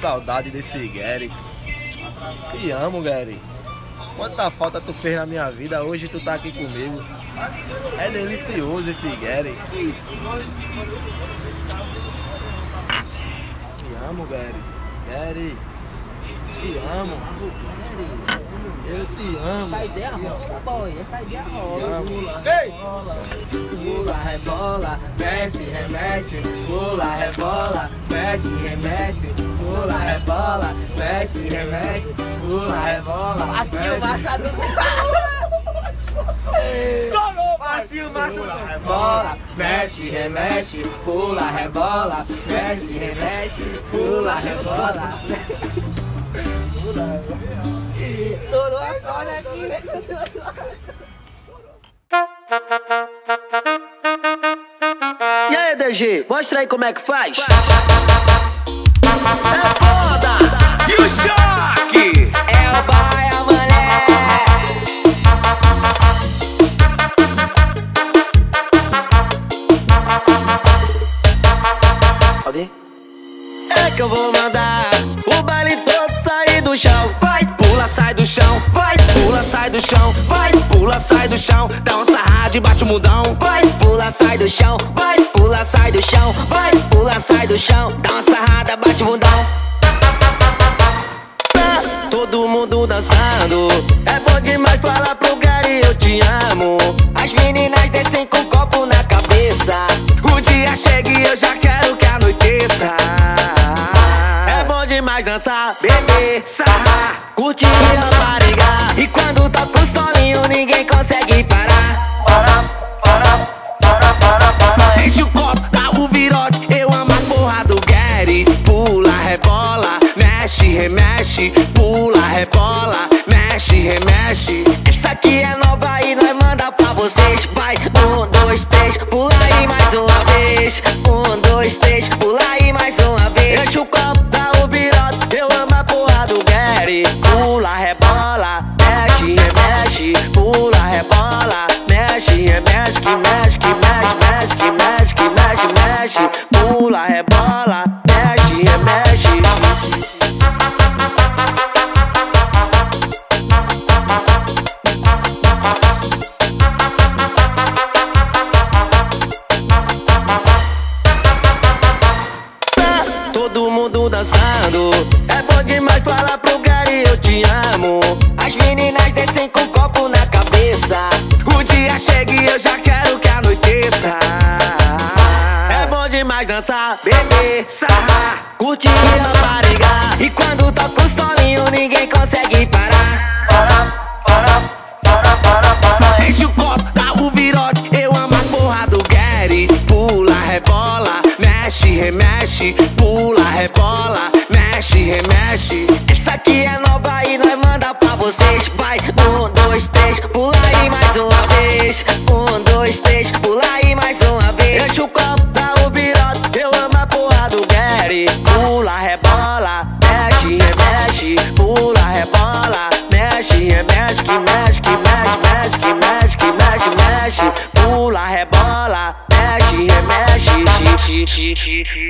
saudade desse Gary. Te amo, Gary. Quanta falta tu fez na minha vida, hoje tu tá aqui comigo. É delicioso esse Gary. Te amo, Gary. Gary. Te amo. Eu te amo. Essa ideia rola, boy. Essa ideia rola. Pula, rebola, mexe, remexe. Pula, rebola, mexe, remexe. Pula, rebola, mexe, remexe. Pula, rebola, Passinho massa do... Estourou, passinho massa do... Pula, rebola, mexe, remexe. Pula, rebola, mexe, remexe. Pula, rebola. Estourou agora aqui. E aí, DG, mostra aí como é que faz. É foda! E o choque? É o baia, mané. Pode? É que eu vou mandar o baile todo sair do chão. Vai, pula, sai do chão. Vai, pula, sai do chão. Vai, pula, sai do chão. Dá um sarrado e bate o mundão. Vai, pula, sai do chão. Vai, pula, sai do chão. Vai, pula, sai do chão. Dá uma sarrada, bate o mundão. Tá todo mundo dançando. É bom demais falar pro Gary eu te amo. As meninas descem com um copo na cabeça. O dia chega e eu já quero que anoiteça. É bom demais dançar, Beber, sarrar, curtir e raparigar. E quando toca o solinho ninguém consegue parar. enche o copo, dá o virote. Eu amo a porra do Gary. Pula, rebola, mexe, remexe. Pula, rebola, mexe, remexe. Essa aqui é nova e nós manda pra vocês. Vai, 1, 2, 3, pula aí mais uma vez. 1, 2, 3, pula aí mais uma vez. Enche o copo, dá o virote. Eu amo a porra do Gary. Pula, rebola, mexe, remexe. Pula, rebola, mexe, remexe. Que mexe, que mexe, mexe, que mexe, que mexe, mexe. Pula, rebola, mexe, remexe. Todo mundo dançando. É bom demais falar pro Gary eu te amo. As meninas descem com um copo na cabeça. O dia chega e eu já quero que anoiteça. É bom demais dançar, Beber, sarrar, curtir e raparigar. E quando toca o solinho ninguém consegue parar. enche o copo, dá o virote. Eu amo a porra do Gary. Pula, rebola, mexe, remexe. Pula, rebola, mexe, remexe. Essa aqui é nova e nós manda pra vocês. Vai, 1, 2, 3, pula aí mais uma vez. 1, 2, 3, pula aí mais uma vez. Enche o copo, dá o virote. Eu amo a porra do Gary. Pula, rebola, mexe, remexe. Pula, rebola, mexe, remexe. Que mexe, que mexe, mexe, que mexe, que mexe, mexe. Pula, rebola, mexe, remexe.